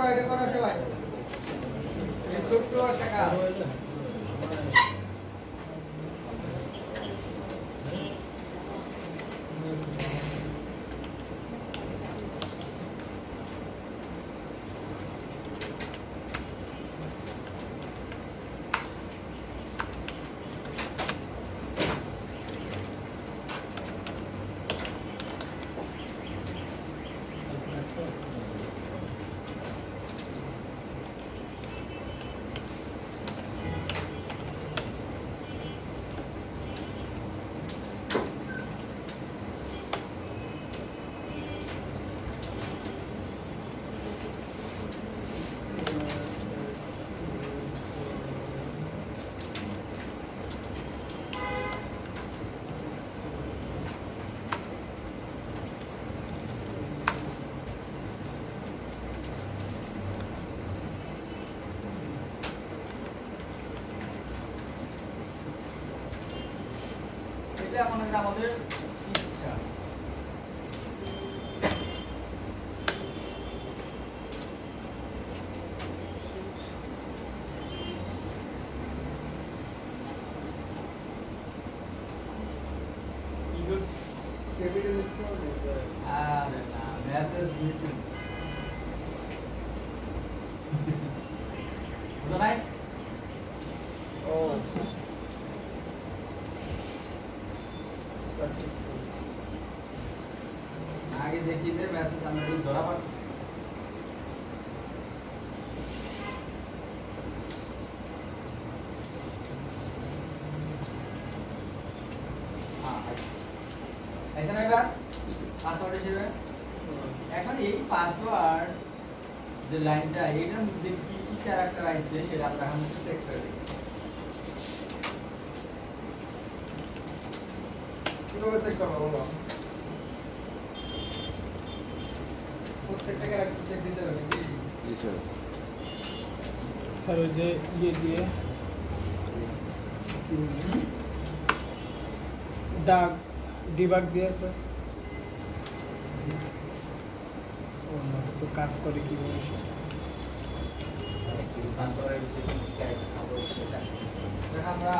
এটা করো সবাই এই ছোট্ট একটা কাজ এটা আমাদের ইচ্ছা capital is called message missing বুঝো নাই oh successful आगे देखिए थे मैसेज हमें कुछ धरा पड़ हाँ ऐसा नहीं बात पासवर्ड হিসেবে এখন এই পাসওয়ার্ড যে লাইনটা এটার মধ্যে কি কি ক্যারেক্টার আছে সেটা আমরা এখন চেক করে দেখি কিভাবে চেক করব বলো প্রত্যেকটা ক্যারেক্টার চেক দিতে হবে নাকি জি স্যার স্যার ওই যে ইয়ে দিয়ে ডাক ডিবাগ দিয়ে স্যার ও না তো কাজ করে কিভাবে পাসওয়ার্ডের ভিতরে কি ক্যারেক্টার সাপোর্ট সেটা এখন আমরা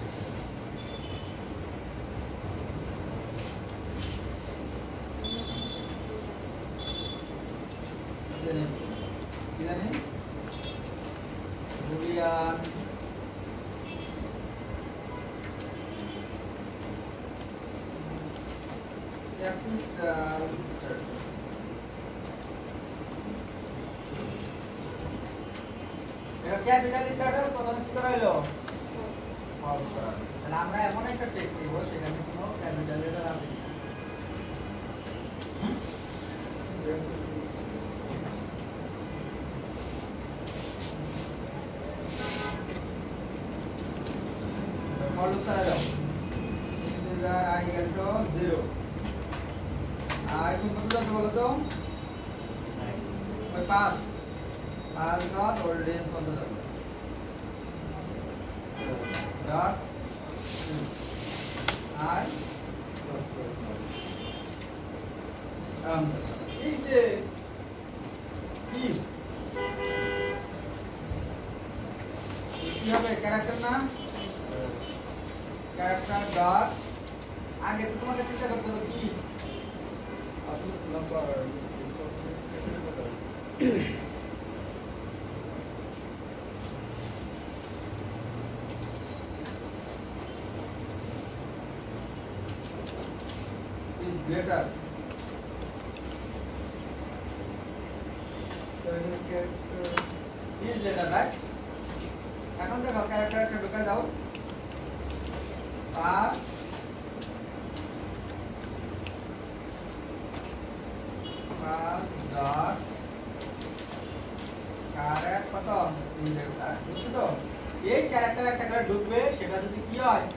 কি জানি বুলিয়ান ক্যাপিটাল স্ট্যাটাস এটা ক্যাপিটাল স্ট্যাটাস প্রথমে কি করা হলো ফলস করা হলো তাহলে আমরা এমন একটা টেক্সট দিব সেখানে কোনো ক্যাপিটাল লেটার আছে কিনা ফলস করা যাও integer I equal to 0 I কোন কত যাচ্ছে বলো তো ওই 5 ডট ওল্ডেন কত যাবে ডট I এই যে কি কি হবে ক্যারেক্টার না ক্যারেক্টার ডট আগে তো তোমাকে চিন্তা করতে হবে কি number is greater is greater right এখন দেখো ক্যারেক্টারটা ঢুকাই দাও পাস ডট ক্যারেক্ট কত ইন্ডেক্স আর বুঝছো তো এই ক্যারেক্টার একটা করে ঢুকবে সেটা যদি কি হয়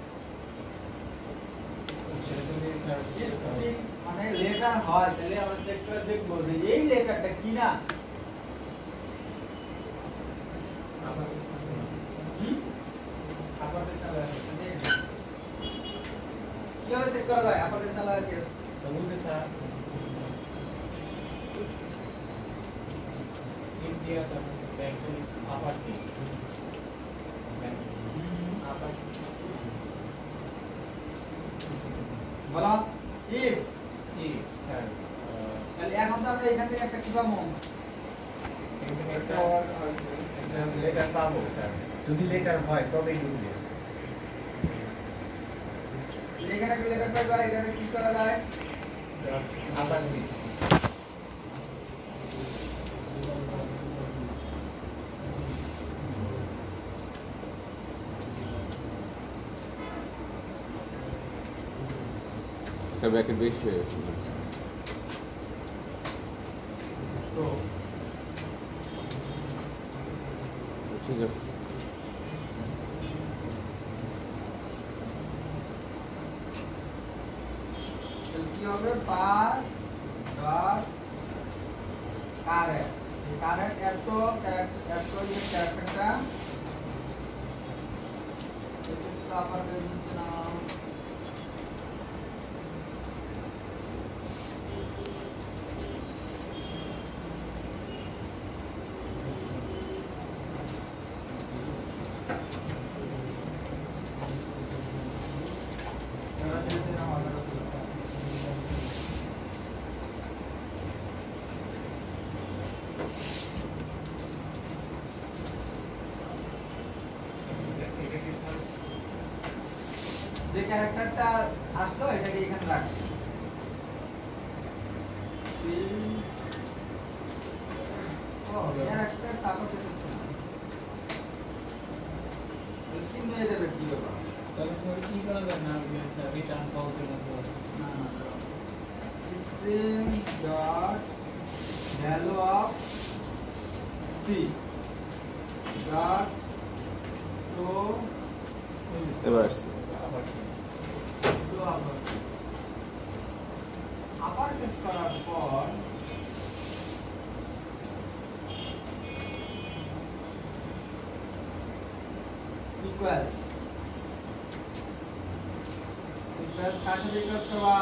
স্ট্রিং মানে লেটার হয় তাহলে আমরা চেক করে দেখব যে এই লেটারটা কি না কিভাবে চেক করা যায় আপার কেস না লোয়ার কেস समझे sir Here the bank is uppercase. Bank upper. বলো if If sir, তাহলে এখন তো আমরা এখান থেকে একটা কি পাবো একটা আর আসবে। letter পাবো sir. যদি লেটার হয় তবেই ঢুকবে। এখানে একটা লেটার পাইবা এটা কি করা যায় Uppercase. একটা ব্র্যাকেট বেশি হয়ে গেছে মনে হচ্ছে। তো ঠিক আছে তাহলে কি হবে পাস ডট কারেন্ট কারেন্ট এত এই ক্যারেক্টারটা এটা তো আপার পেজ নিচে নাও যে ক্যারেক্টারটা আসলো এটাকে এখানে রাখছি ও ক্যারেক্টার তারপর কিছু হচ্ছে না সিম নিয়ে যাবে কি ব্যাপার তাহলে স্যার কি করা যায় না যে স্যার রিটার্ন পজের মধ্যে না না string dot value of c dot to এবার আসছে uppercase. to upper case করার পর equals কার সাথে ইকুয়ালস করবা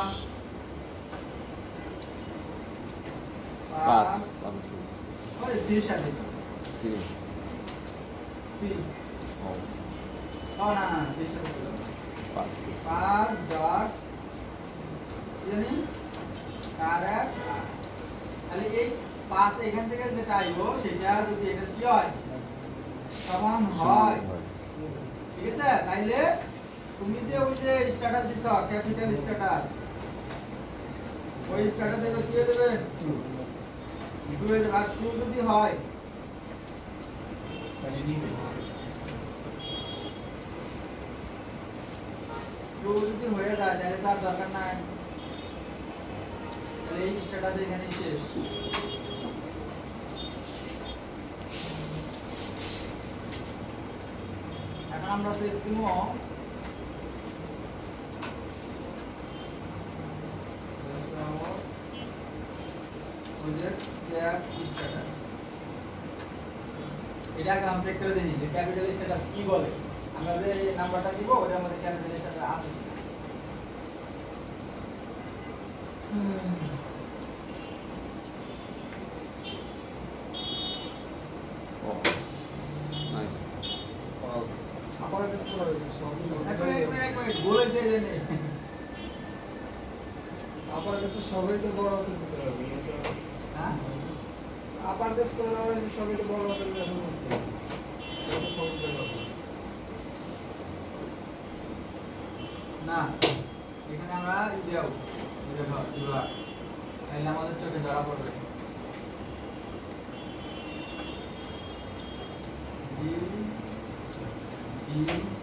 পাস ওই সি এর সাথে সি সি ও ও না না সি এর সাথে পাস পাস ডট জানি কারেক্ট তাহলে এই পাস এখান থেকে যেটা আইবো সেটা যদি এটা কি হয় সমান হয় ঠিক আছে তাইলে তুমি যে ওই যে স্ট্যাটাস দিছ ক্যাপিটাল স্ট্যাটাস ওই স্ট্যাটাস এর কি হয়ে যাবে টু হয়ে যাবে আর টু যদি হয় মানে নিবে টু যদি হয়ে যায় তাহলে তার দরকার নাই তাহলে এই স্ট্যাটাস এখানে শেষ এখন আমরা সেট দিব প্রজেক্ট ক্যাপ স্ট্যাটাস এটা আগে আমি চেক করে দিই যে ক্যাপিটাল স্ট্যাটাস কি বলে আমরা যে নাম্বারটা দিব ওটার মধ্যে ক্যাপিটাল স্ট্যাটাস আছে ও নাইস আপার কাছে করা হয়েছে সবই এক মিনিট বলেছে যে নেই আপার কাছে সবাই তো বড় হাতের ভিতরে হবে হ্যাঁ আপার কাছে করে দেওয়া হয়েছে সবাই তো বড় হাতের ভিতরে হবে না এখানে আমরা ই দেব দেখো জোড়া তাহলে আমাদের চোখে ধরা পড়বে D